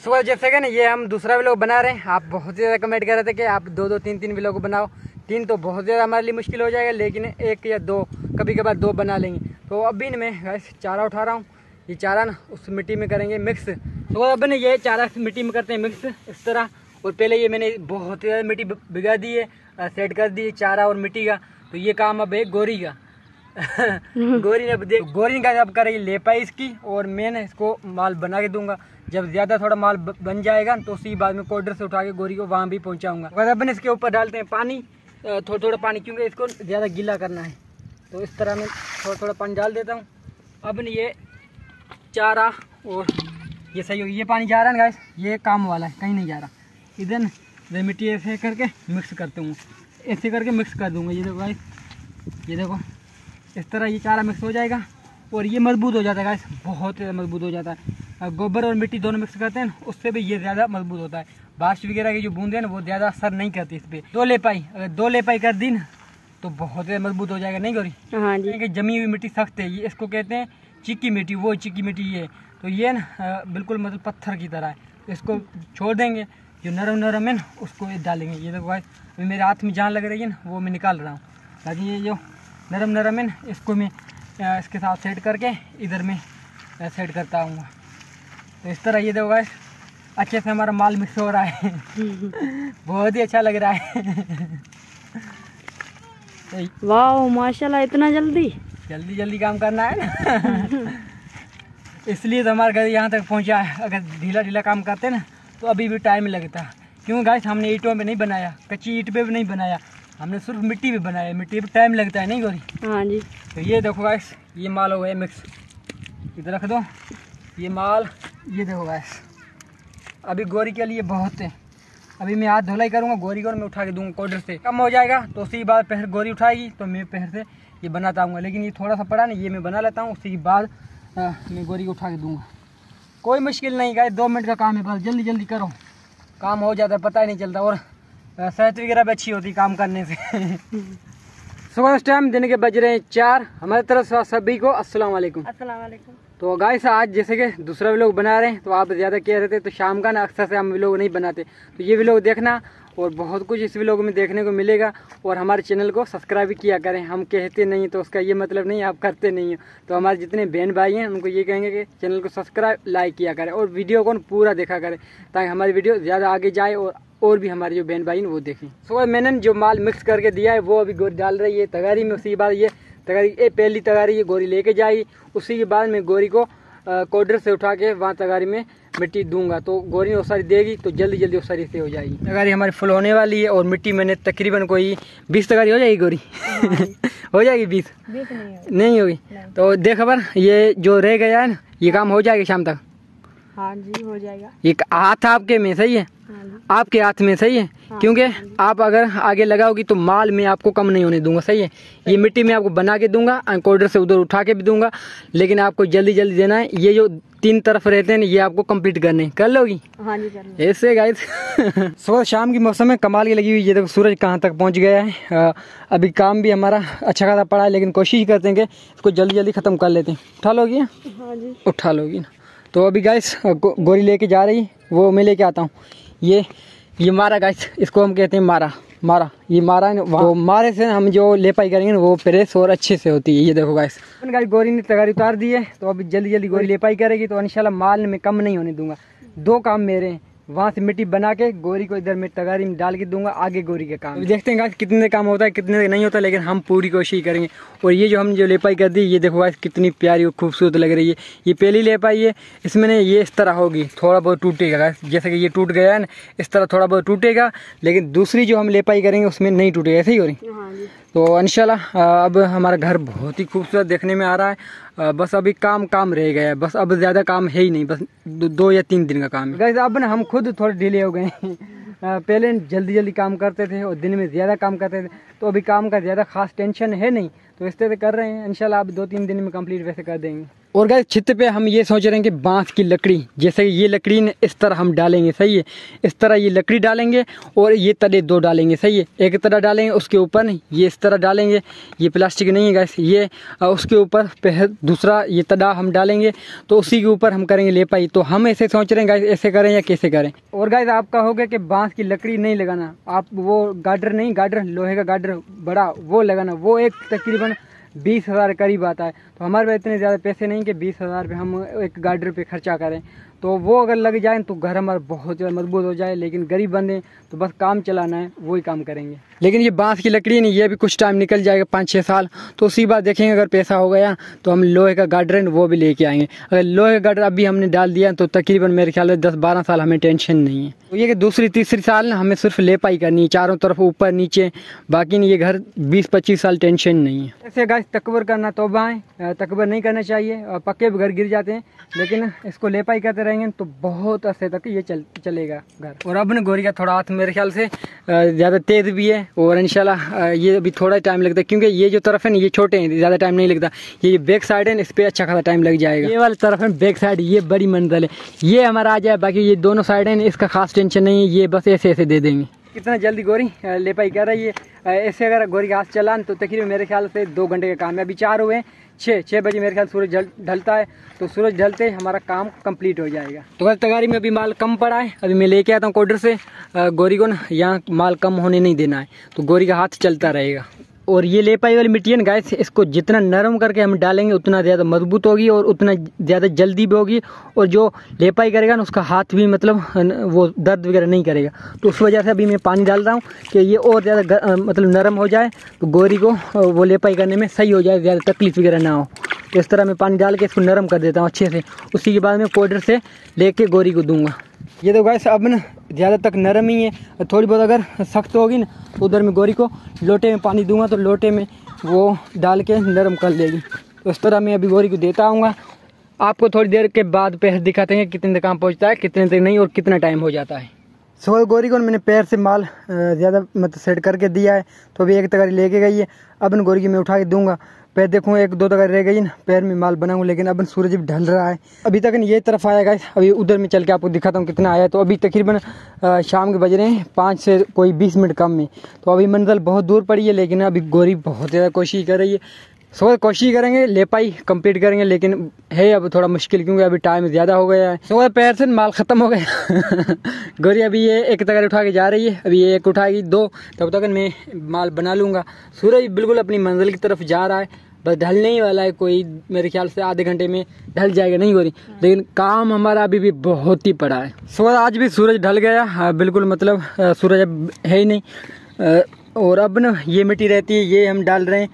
सो जैसे कि ना ये हम दूसरा व्लॉग बना रहे हैं। आप बहुत ज़्यादा कमेंट कर रहे थे कि आप 2-2 3-3 व्लॉग बनाओ। 3 तो बहुत ज़्यादा हमारे लिए मुश्किल हो जाएगा, लेकिन 1 या 2 कभी कभार 2 बना लेंगे। तो अभी मैं चारा उठा रहा हूँ। ये चारा ना उस मिट्टी में करेंगे मिक्स। तो अब ने ये चारा मिट्टी में करते हैं मिक्स इस तरह। और पहले ये मैंने बहुत ज़्यादा मिट्टी भिगा दी है, सेट कर दी चारा और मिट्टी का। तो ये काम अब है गोरी का। गोरी का अब करेगी लेपाई इसकी, और मैं ना इसको माल बना के दूंगा। जब ज़्यादा थोड़ा माल बन जाएगा तो उसी बाद में कोडर से उठा के गोरी को वहाँ भी पहुँचाऊँगा। अगर अपन इसके ऊपर डालते हैं पानी, थोड़ा थोड़ा पानी, क्योंकि इसको ज़्यादा गीला करना है। तो इस तरह मैं थोड़ा थोड़ा पानी डाल देता हूँ। अब ये चारा और ये सही होगी। ये पानी जा रहा है गाइस, ये काम वाला है, कहीं नहीं जा रहा। इधर मिट्टी ऐसे करके मिक्स करते हूँ, ऐसे करके मिक्स कर दूँगा। ये देखो गाइस, ये देखो इस तरह ये चारा मिक्स हो जाएगा और ये मजबूत हो जाता है गाइस, बहुत मजबूत हो जाता है। गोबर और मिट्टी दोनों मिक्स करते हैं उससे भी ये ज़्यादा मजबूत होता है। बारिश वगैरह की जो बूंदें हैं ना वो ज़्यादा असर नहीं करती इस पर। 2 लेपाई, अगर 2 लेपाई कर दी ना तो बहुत मजबूत हो जाएगा। नहीं गौरी? हाँ जी। जमी हुई मिट्टी सख्त है, ये इसको कहते हैं चिक्की मिट्टी, वो चिक्की मिट्टी ये। तो ये ना बिल्कुल मतलब पत्थर की तरह है। इसको छोड़ देंगे, जो नरम नरम है ना उसको ये डालेंगे। ये देखो भाई, अभी मेरे हाथ में जान लग रही है ना, वो मैं निकाल रहा हूँ। ताकि ये जो नरम नरम है ना इसको मैं इसके साथ सेट करके इधर में सेट करता हूँ। तो इस तरह ये देखो गाइस, अच्छे से हमारा माल मिक्स हो रहा है। बहुत ही अच्छा लग रहा है। वाह माशाल्लाह, इतना जल्दी जल्दी काम करना है ना। इसलिए तो हमारा घर यहाँ तक पहुँचा है। अगर ढीला ढीला काम करते ना तो अभी भी टाइम लगता। क्यों गाइस, हमने ईंटों में नहीं बनाया, कच्ची ईंट पे भी नहीं बनाया, हमने सिर्फ मिट्टी पे बनाया। मिट्टी पे टाइम लगता है। नहीं गोरी? हाँ जी। तो ये देखो गाइस, ये माल हो गया मिक्स, इधर रख दो ये माल। ये देखो गाइस, अभी गोरी के लिए बहुत है। अभी मैं हाथ धुलाई करूँगा गोरी को, मैं उठा के दूँगा कोडर से। कम हो जाएगा तो उसी बाद पहर गोरी उठाएगी तो मैं पहर से ये बनाता हूँ। लेकिन ये थोड़ा सा पड़ा ना, ये मैं बना लेता हूँ, उसी के बाद मैं गोरी को उठा के दूँगा। कोई मुश्किल नहीं गाइस, 2 मिनट का काम है, बस जल्दी जल्दी करो, काम हो जाता है, पता ही नहीं चलता। और सेहत वगैरह भी अच्छी होती काम करने से। सुबह इस टाइम दिन के बज रहे हैं 4। हमारी तरफ से सभी को अस्सलाम वालेकुम। अस्सलाम वालेकुम। तो गाइस आज जैसे कि दूसरा व्लॉग बना रहे हैं, तो आप ज़्यादा कह रहे थे तो शाम का ना अक्सर से हम व्लॉग नहीं बनाते। तो ये व्लॉग देखना और बहुत कुछ इस व्लॉग में देखने को मिलेगा। और हमारे चैनल को सब्सक्राइब भी किया करें। हम कहते नहीं तो उसका ये मतलब नहीं आप करते नहीं हो। तो हमारे जितने बहन भाई हैं उनको ये कहेंगे कि चैनल को सब्सक्राइब लाइक किया करें और वीडियो को पूरा देखा करें, ताकि हमारी वीडियो ज़्यादा आगे जाए और भी हमारे जो बहन भाई हैं वो देखें। सो मैंने जो माल मिक्स करके दिया है वो अभी गोरी डाल रही है तगारी में। उसी के बाद ये तगारी, ये पहली तगारी ये गोरी लेके जाएगी। उसी के बाद मैं गोरी को कोडर से उठा के वहाँ तगारी में मिट्टी दूंगा। तो गोरी ने वो सारी देगी तो जल्दी जल्दी वो सारी से हो जाएगी। तगारी हमारी फुल होने वाली है और मिट्टी मैंने तकरीबन कोई 20 तगारी हो जाएगी गोरी। हो जाएगी 20 नहीं होगी। तो देख खबर, ये जो रह गया है ना ये काम हो जाएगा शाम तक। हाँ जी हो जाएगा। ये हाथ आपके में सही है, आपके हाथ में सही है। हाँ, क्योंकि आप अगर आगे लगाओगी तो माल में आपको कम नहीं होने दूंगा। सही है, ये मिट्टी में आपको बना के दूंगा, कोडर से उधर उठा के भी दूंगा, लेकिन आपको जल्दी जल्दी देना है। ये जो 3 तरफ रहते हैं ये आपको कंप्लीट करने, कर लोगी? हाँ जी कर। ऐसे गाइस सुबह शाम की मौसम में कमाल की लगी हुई। ये देखो सूरज कहाँ तक पहुँच गया है। अभी काम भी हमारा अच्छा खासा पड़ा है, लेकिन कोशिश करते हैं कि इसको जल्दी जल्दी खत्म कर लेते हैं। उठा लोगी? हाँ जी उठा लोगी ना। तो अभी गाइस गोरी लेके जा रही, वो मैं लेके आता हूँ। ये मारा गाइस, इसको हम कहते हैं मारा। ये मारा है, वो मारे से हम जो लेपाई करेंगे ना वो प्रेस और अच्छे से होती है। ये देखो गाइस गोरी ने तगारी उतार दी है, तो अभी जल्दी जल्दी गोरी लेपाई करेगी। तो इंशाल्लाह माल में कम नहीं होने दूंगा। 2 काम मेरे हैं, वहाँ से मिट्टी बना के गोरी को इधर मैं तगारी में डाल के दूंगा, आगे गोरी का काम। देखते हैं गाइस कितने काम होता है कितने नहीं होता, लेकिन हम पूरी कोशिश करेंगे। और ये जो हम जो लेपाई कर दी, ये देखो गाइस कितनी प्यारी और खूबसूरत लग रही है। ये पहली लेपाई है, इसमें ये इस तरह होगी, थोड़ा बहुत टूटेगा गाइस, जैसे कि ये टूट गया है ना इस तरह थोड़ा बहुत टूटेगा। लेकिन दूसरी जो हम लेपाई करेंगे उसमें नहीं टूटेगा। ऐसे ही हो रही। तो इंशाल्लाह अब हमारा घर बहुत ही खूबसूरत देखने में आ रहा है। बस अभी काम रह गया है, बस अब ज़्यादा काम है ही नहीं, बस 2 या 3 दिन का काम है। गाइस अब ना हम खुद थोड़े ढीले हो गए हैं। पहले जल्दी जल्दी काम करते थे और दिन में ज़्यादा काम करते थे, तो अभी काम का ज़्यादा खास टेंशन है नहीं। तो इस तरह से कर रहे हैं। इंशाल्लाह आप 2-3 दिन में कंप्लीट वैसे कर देंगे। और गाइस छत पे हम ये सोच रहे हैं कि बांस की लकड़ी, जैसे ये लकड़ी ने इस तरह हम डालेंगे, सही है। इस तरह ये लकड़ी डालेंगे और ये तले 2 डालेंगे, सही है। एक तरह डालेंगे, उसके ऊपर नहीं, ये इस तरह डालेंगे। ये प्लास्टिक नहीं है गाइस, ये उसके ऊपर दूसरा ये तड़ा हम डालेंगे, तो उसी के ऊपर हम करेंगे लेपाई। तो हम ऐसे सोच रहे हैं गाइस, ऐसे करें या कैसे करें। और गाइस आपका हो गया कि बांस की लकड़ी नहीं लगाना, आप वो गार्डर नहीं, गार्डर लोहे का गार्डर बड़ा वो लगाना। वो एक तकरीबन 20,000 करीब आता है। तो हमारे पास इतने ज़्यादा पैसे नहीं कि 20,000 पे हम एक गार्डर पे खर्चा करें। तो वो अगर लग जाए तो घर हमारा बहुत ज़्यादा मजबूत हो जाए। लेकिन गरीब बंदे तो बस काम चलाना है, वही काम करेंगे। लेकिन ये बांस की लकड़ी नहीं, ये भी कुछ टाइम निकल जाएगा, 5-6 साल। तो उसी बात देखेंगे, अगर पैसा हो गया तो हम लोहे का गार्डर है वो भी लेके आएंगे। अगर लोहे का गार्डर अभी हमने डाल दिया तो तकरीबन मेरे ख्याल से 10-12 साल हमें टेंशन नहीं है। तो ये कि दूसरी तीसरी साल ना हमें सिर्फ लेपाई करनी है, चारों तरफ ऊपर नीचे, बाकी नहीं। ये घर 20-25 साल टेंशन नहीं है। ऐसे गाइस तकबर करना तौबा है, तकबर नहीं करना चाहिए। पक्के घर गिर जाते हैं, लेकिन इसको लेपाई करते रहेंगे तो बहुत अरसे तक ये चलेगा घर। और अब न गोरी का थोड़ा हाथ मेरे ख्याल से ज़्यादा तेज भी है, और इंशाल्लाह ये अभी थोड़ा टाइम लगता है, क्योंकि ये जो तरफ है ना ये छोटे हैं, ज़्यादा टाइम नहीं लगता। ये बैक साइड है, इस पर अच्छा खासा टाइम लग जाएगा। ये वाली तरफ है बैक साइड, ये बड़ी मंजिल है, ये हमारा आ जाए। बाकी ये दोनों साइड है, इसका खास टेंशन नहीं है, ये बस ऐसे ऐसे दे देंगे। कितना जल्दी गोरी लेपाई कर रही है। ऐसे अगर गोरी का हाथ चला तो तकरीबन मेरे ख्याल से 2 घंटे का काम है। अभी 4 हुए, 6 बजे मेरे ख्याल सूरज ढलता है, तो सूरज ढलते हमारा काम कंप्लीट हो जाएगा। तो बस तगारी में अभी माल कम पड़ा है, अभी मैं लेके आता हूँ कोडर से। गोरी को ना यहाँ माल कम होने नहीं देना है, तो गोरी का हाथ चलता रहेगा। और ये लेपाई वाली मिट्टी है ना गाइस, इसको जितना नरम करके हम डालेंगे उतना ज़्यादा मजबूत होगी और उतना ज़्यादा जल्दी भी होगी। और जो लेपाई करेगा ना उसका हाथ भी मतलब वो दर्द वगैरह नहीं करेगा। तो उस वजह से अभी मैं पानी डाल रहा हूँ कि ये और ज़्यादा मतलब नरम हो जाए, तो गोरी को वो लेपाई करने में सही हो जाए, ज़्यादा तकलीफ वगैरह ना हो। तो इस तरह मैं पानी डाल के इसको नरम कर देता हूँ अच्छे से। उसी के बाद मैं पाउडर से लेके गोरी को दूंगा। ये तो गाइस अब ना ज़्यादा तक नरम ही है, थोड़ी बहुत अगर सख्त होगी ना तो उधर मैं गोरी को लोटे में पानी दूंगा, तो लोटे में वो डाल के नरम कर लेगी। तो इस तरह मैं अभी गोरी को देता आऊँगा। आपको थोड़ी देर के बाद पैर दिखाते हैं कितने तक काम पहुँचता है, कितने तक नहीं, और कितना टाइम हो जाता है। सो गोरी को मैंने पैर से माल ज़्यादा मतलब सेट करके दिया है, तो अभी एक तगारी लेके गई है। अब गोरी की मैं उठा के दूंगा। पैर देखूँ 1-2 तगारी रह गई ना, पैर में माल बनाऊँ। लेकिन अब सूरज भी ढल रहा है, अभी तक ये तरफ आया गाइस। अभी उधर में चल के आपको दिखाता हूँ कितना आया। तो अभी तकरीबन शाम के बज रहे हैं 5 से कोई 20 मिनट कम में। तो अभी मंजिल बहुत दूर पड़ी है, लेकिन अभी गोरी बहुत ज़्यादा कोशिश कर रही है। सो कोशिश करेंगे, लेपाई कंप्लीट करेंगे, लेकिन है अब थोड़ा मुश्किल, क्योंकि अभी टाइम ज़्यादा हो गया है। सो पैर से माल ख़त्म हो गया। गोरी अभी ये एक तगारी उठा के जा रही है, अभी ये एक उठाएगी 2, तब तक मैं माल बना लूँगा। सूरज बिल्कुल अपनी मंजिल की तरफ जा रहा है, बस ढलने ही वाला है। कोई मेरे ख्याल से आधे घंटे में ढल जाएगा, नहीं गोरी, लेकिन काम हमारा अभी भी बहुत ही पड़ा है। सो आज भी सूरज ढल गया बिल्कुल, मतलब सूरज अब है ही नहीं। और अब ना ये मिट्टी रहती है, ये हम डाल रहे हैं।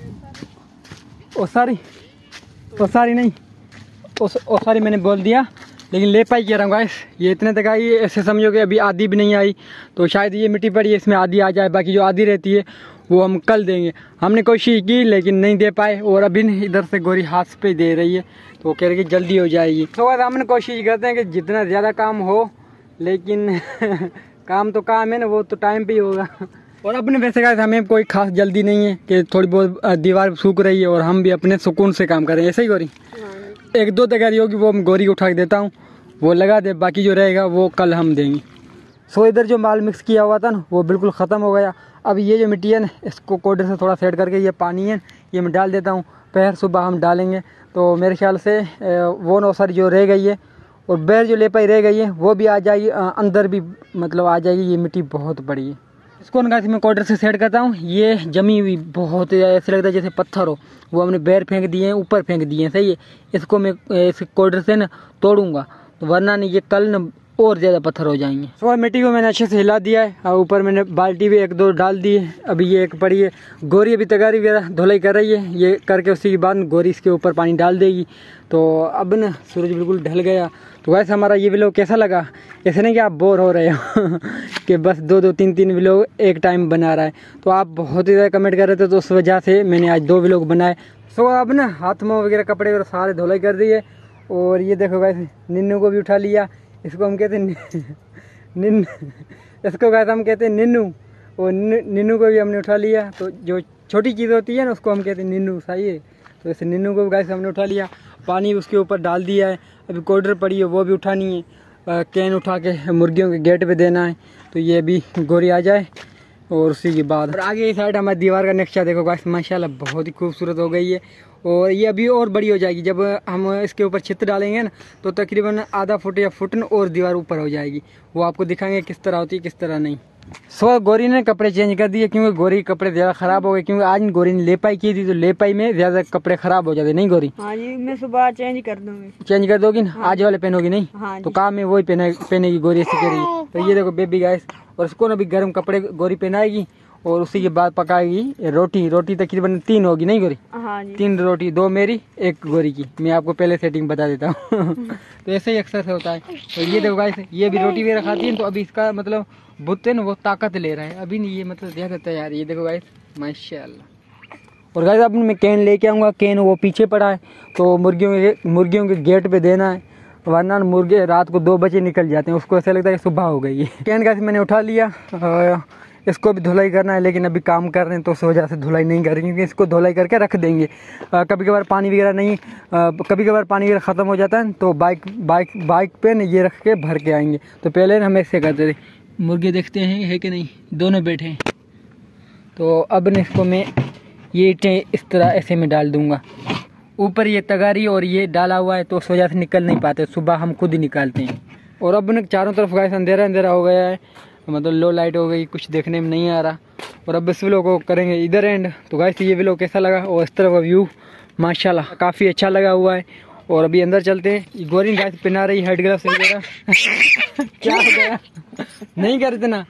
ओ सारी नहीं, ओ सारी मैंने बोल दिया, लेकिन लेपाई कह रहा हूँ गाइस। ये इतने तक आई, ऐसे समझो कि अभी आधी भी नहीं आई। तो शायद ये मिट्टी पड़ी है, इसमें आधी आ जाए, बाकी जो आधी रहती है वो हम कल देंगे। हमने कोशिश की लेकिन नहीं दे पाए, और अभी इधर से गोरी हाथ पे दे रही है, तो वो कह रही है कि जल्दी हो जाएगी। तो हमने कोशिश करते हैं कि जितना ज़्यादा काम हो, लेकिन काम तो काम है ना, वो तो टाइम पे ही होगा। और अपने वैसे गाइस हमें कोई खास जल्दी नहीं है कि थोड़ी बहुत दीवार सूख रही है और हम भी अपने सुकून से काम करें, ऐसे ही गोरी। 1-2 तगारी होगी वो हम गोरी को उठा के देता हूँ, वो लगा दे, बाकी जो रहेगा वो कल हम देंगे। सो इधर जो माल मिक्स किया हुआ था ना वो बिल्कुल ख़त्म हो गया। अब ये जो मिट्टी है ना, इसको कोडर से थोड़ा सेट करके ये पानी है ये मैं डाल देता हूँ। पैर सुबह हम डालेंगे, तो मेरे ख्याल से वो नौसरी जो रह गई है और बैर जो लेपाई रह गई है वो भी आ जाएगी, अंदर भी मतलब आ जाएगी। ये मिट्टी बहुत बड़ी है, इसको ना मैं कोडर से सेट करता हूँ। ये जमी हुई बहुत ऐसे लगता है जैसे पत्थर हो, वो हमने बैर फेंक दिए हैं, ऊपर फेंक दिए हैं, सही है। इसको मैं इस कोडर से ना तोड़ूंगा, तो वरना नहीं ये कल न और ज़्यादा पत्थर हो जाएंगे। सो मिट्टी को मैंने अच्छे से हिला दिया है, और ऊपर मैंने बाल्टी भी 1-2 डाल दी है। अभी ये एक पड़ी है, गोरी अभी तगारी वगैरह धुलाई कर रही है। ये करके उसी के बाद गोरी इसके ऊपर पानी डाल देगी। तो अब ना सूरज बिल्कुल ढल गया। तो वैसे हमारा ये व्लॉग कैसा लगा? ऐसे नहीं कि आप बोर हो रहे हो कि बस 2-2, 3-3 व्लॉग एक टाइम बना रहा है। तो आप बहुत ही ज़्यादा कमेंट कर रहे थे, तो उस वजह से मैंने आज 2 व्लॉग बनाए। सो अब ना हाथ मुँह वगैरह कपड़े वगैरह सारे धुलाई कर दिए। और ये देखो गाइस, निन्नू को भी उठा लिया। इसको हम कहते हैं इसको गाइस हम कहते हैं निन्नू, और निन्नू को भी हमने उठा लिया। तो जो छोटी चीज़ होती है ना, उसको हम कहते हैं निन्नू, सही है। तो इस निन्नू को गाइस हमने उठा लिया, पानी उसके ऊपर डाल दिया है। अभी कोडर पड़ी है वो भी उठानी है, कैन उठा के मुर्गियों के गेट पे देना है। तो ये भी गोरी आ जाए और उसी के बाद और आगे इस साइड हमारी दीवार का नक्शा देखो गाइस, माशाल्लाह बहुत ही खूबसूरत हो गई है। और ये अभी और बड़ी हो जाएगी, जब हम इसके ऊपर छित डालेंगे ना तो तकरीबन आधा फुट या फुट और दीवार ऊपर हो जाएगी। वो आपको दिखाएंगे किस तरह होती है किस तरह नहीं। सो गोरी ने कपड़े चेंज कर दिए, क्योंकि गोरी के कपड़े ज़्यादा ख़राब हो गए, क्योंकि आज गोरी ने लेपाई की थी तो लेपाई में ज़्यादा कपड़े ख़राब हो जाते। नहीं गोरी? हाँ जी, मैं सुबह चेंज कर दूंगी। चेंज कर दोगी ना? हाँ। आज वाले पहनोगी नहीं? हाँ तो काम में वही पहनेगी गोरी, ऐसी करेगी। तो ये देखो बेबी गाइस, और उसको ना भी गर्म कपड़े गोरी पहनाएगी और उसी के बाद पकाएगी रोटी। रोटी तकरीबन 3 होगी। नहीं गोरी? हाँ जी। 3 रोटी, 2 मेरी 1 गोरी की। मैं आपको पहले सेटिंग बता देता हूँ। तो ऐसे ही अक्सर से होता है। तो ये देखो गाइस, ये भी रोटी वगैरह खाती है, तो अभी इसका मतलब बुत्ते ना वो ताकत ले रहा है अभी नहीं, ये मतलब देख सकता है यार। ये देखो गाइस माशाल्लाह। और गाइस अब मैं कैन लेके आऊँगा, कैन वो पीछे पड़ा है, तो मुर्गियों के गेट पे देना है, वरना मुर्गे रात को 2 बजे निकल जाते हैं, उसको ऐसा लगता है कि सुबह हो गई है। कैन गाइस मैंने उठा लिया, इसको भी धुलाई करना है, लेकिन अभी काम कर रहे हैं तो उस वजह से धुलाई नहीं कर रही, क्योंकि इसको धुलाई करके रख देंगे। कभी कभार पानी वगैरह नहीं, कभी कभार पानी वगैरह ख़त्म हो जाता है तो बाइक पे न ये रख के भर के आएंगे। तो पहले हम ऐसे करते थे। मुर्गे देखते हैं है कि नहीं, दोनों बैठे हैं। तो अब न इसको मैं ये ईंटें इस तरह ऐसे में डाल दूंगा। ऊपर ये तगारी और ये डाला हुआ है तो उस वजह से निकल नहीं पाते, सुबह हम खुद ही निकालते हैं। और अब न चारों तरफ गाइस अंधेरा अंधेरा हो गया है, मतलब लो लाइट हो गई, कुछ देखने में नहीं आ रहा। और अब इस व्लॉग को करेंगे इधर एंड। तो गाइस ये व्लॉग कैसा लगा और इस तरह का व्यू माशाल्लाह काफ़ी अच्छा लगा हुआ है। और अभी अंदर चलते हैं। गोरी गाइस पहना रही हेड ग्लव्स वगैरह। क्या हो गया? नहीं करते ना।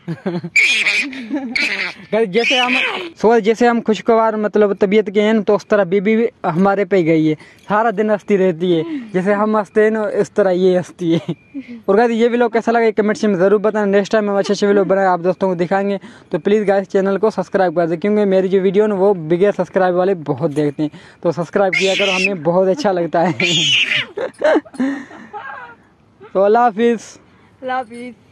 जैसे हम खुशगवार मतलब तबीयत के हैं तो उस तरह बीबी भी हमारे पे गई है, सारा दिन हंसती रहती है। जैसे हम हंसते हैं ना इस तरह ये हंसती है। और गाइस ये व्लॉग कैसा लगा कमेंट्स में ज़रूर बताना। नेक्स्ट टाइम हम अच्छे व्लॉग बनाए आप दोस्तों को दिखाएंगे। तो प्लीज़ गाइस चैनल को सब्सक्राइब कर दे, क्योंकि मेरी जो वीडियो ना वो बिगैर सब्सक्राइब वाले बहुत देखते हैं, तो सब्सक्राइब किया करो, हमें बहुत अच्छा लगता है। तो अल्लाह हाफिज़। अल्लाह हाफिज़।